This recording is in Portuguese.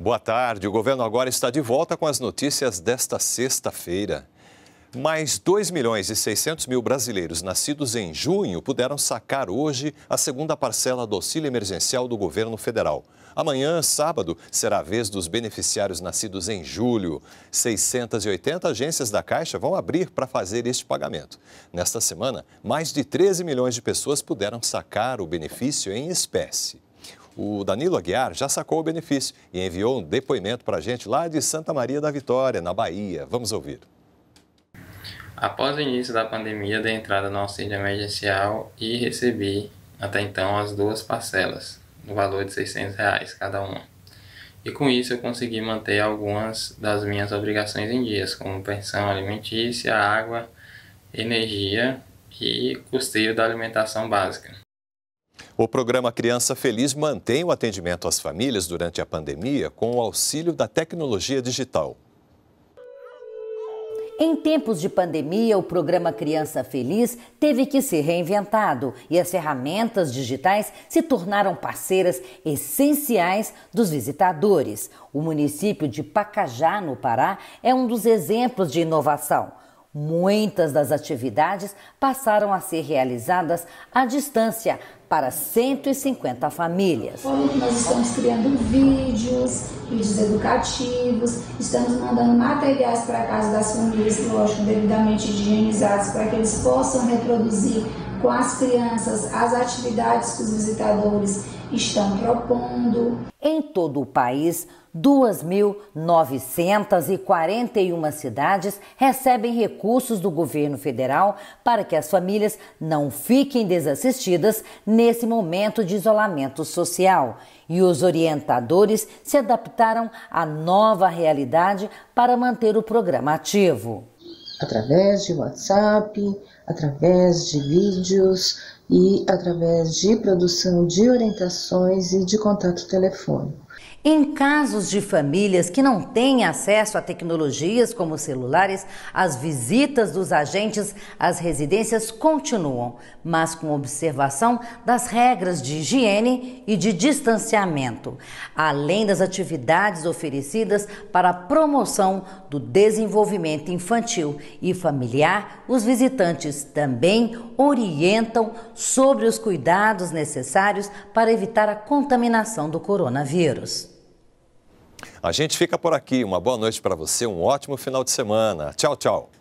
Boa tarde. O governo agora está de volta com as notícias desta sexta-feira. Mais 2.600.000 brasileiros nascidos em junho puderam sacar hoje a segunda parcela do auxílio emergencial do governo federal. Amanhã, sábado, será a vez dos beneficiários nascidos em julho. 680 agências da Caixa vão abrir para fazer este pagamento. Nesta semana, mais de 13 milhões de pessoas puderam sacar o benefício em espécie. O Danilo Aguiar já sacou o benefício e enviou um depoimento para a gente lá de Santa Maria da Vitória, na Bahia. Vamos ouvir. Após o início da pandemia, dei entrada no auxílio emergencial e recebi, até então, as duas parcelas, no valor de R$600 cada uma. E com isso eu consegui manter algumas das minhas obrigações em dias, como pensão alimentícia, água, energia e custeio da alimentação básica. O programa Criança Feliz mantém o atendimento às famílias durante a pandemia com o auxílio da tecnologia digital. Em tempos de pandemia, o programa Criança Feliz teve que ser reinventado e as ferramentas digitais se tornaram parceiras essenciais dos visitadores. O município de Pacajá, no Pará, é um dos exemplos de inovação. Muitas das atividades passaram a ser realizadas à distância para 150 famílias. Nós estamos criando vídeos educativos, estamos mandando materiais para a casa das famílias, lógico, devidamente higienizados, para que eles possam reproduzir com as crianças as atividades que os visitadores estão propondo. Em todo o país, 2.941 cidades recebem recursos do governo federal para que as famílias não fiquem desassistidas nesse momento de isolamento social. E os orientadores se adaptaram à nova realidade para manter o programa ativo. Através de WhatsApp, através de vídeos e através de produção de orientações e de contato telefônico. Em casos de famílias que não têm acesso a tecnologias como celulares, as visitas dos agentes às residências continuam, mas com observação das regras de higiene e de distanciamento, além das atividades oferecidas para a promoção do desenvolvimento infantil e familiar. Os visitantes também orientam sobre os cuidados necessários para evitar a contaminação do coronavírus. A gente fica por aqui. Uma boa noite para você, um ótimo final de semana. Tchau, tchau.